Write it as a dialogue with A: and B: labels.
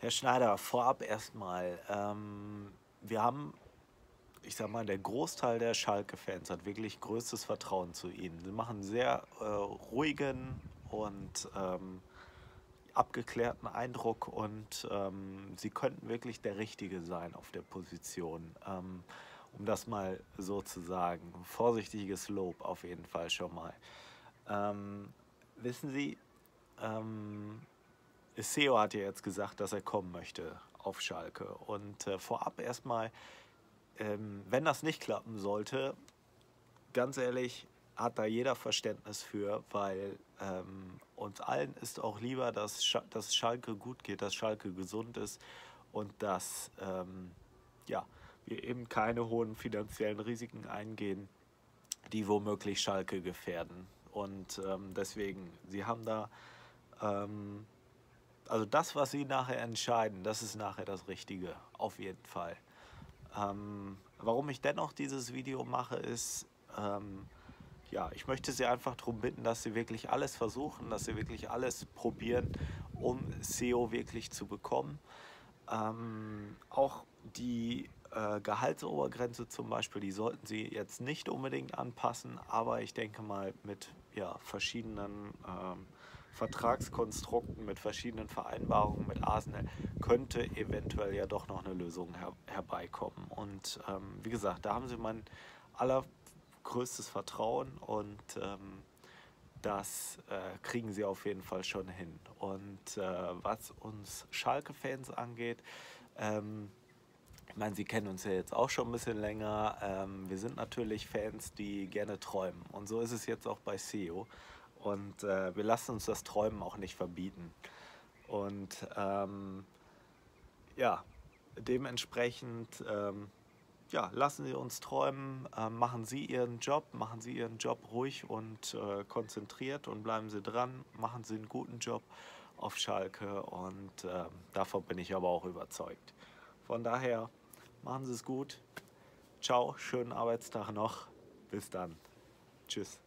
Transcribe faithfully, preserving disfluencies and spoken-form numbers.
A: Herr Schneider, vorab erstmal, ähm, wir haben, ich sag mal, der Großteil der Schalke-Fans hat wirklich größtes Vertrauen zu Ihnen. Sie machen einen sehr äh, ruhigen und ähm, abgeklärten Eindruck und ähm, Sie könnten wirklich der Richtige sein auf der Position. Ähm, um das mal so zu sagen. Vorsichtiges Lob auf jeden Fall schon mal. Ähm, wissen Sie, ähm, Seo hat ja jetzt gesagt, dass er kommen möchte auf Schalke. Und äh, vorab erstmal, ähm, wenn das nicht klappen sollte, ganz ehrlich, hat da jeder Verständnis für, weil ähm, uns allen ist auch lieber, dass, Sch dass Schalke gut geht, dass Schalke gesund ist und dass ähm, ja, wir eben keine hohen finanziellen Risiken eingehen, die womöglich Schalke gefährden. Und ähm, deswegen, Sie haben da ähm, also das, was Sie nachher entscheiden, das ist nachher das Richtige, auf jeden Fall. Ähm, warum ich dennoch dieses Video mache, ist, ähm, ja, ich möchte Sie einfach darum bitten, dass Sie wirklich alles versuchen, dass Sie wirklich alles probieren, um Seo wirklich zu bekommen. Ähm, auch die äh, Gehaltsobergrenze zum Beispiel, die sollten Sie jetzt nicht unbedingt anpassen, aber ich denke mal mit ja, verschiedenen ähm, Vertragskonstrukten, mit verschiedenen Vereinbarungen mit Arsenal könnte eventuell ja doch noch eine Lösung her herbeikommen. Und ähm, wie gesagt, da haben Sie mein allergrößtes Vertrauen und ähm, das äh, kriegen sie auf jeden Fall schon hin. Und äh, was uns Schalke-Fans angeht, ähm, ich meine, Sie kennen uns ja jetzt auch schon ein bisschen länger. Ähm, wir sind natürlich Fans, die gerne träumen. Und so ist es jetzt auch bei Seo. Und äh, wir lassen uns das Träumen auch nicht verbieten. Und ähm, ja, dementsprechend ähm, ja, lassen Sie uns träumen, äh, machen Sie Ihren Job, machen Sie Ihren Job ruhig und äh, konzentriert und bleiben Sie dran, machen Sie einen guten Job auf Schalke und äh, davon bin ich aber auch überzeugt. Von daher, machen Sie es gut. Ciao, schönen Arbeitstag noch. Bis dann. Tschüss.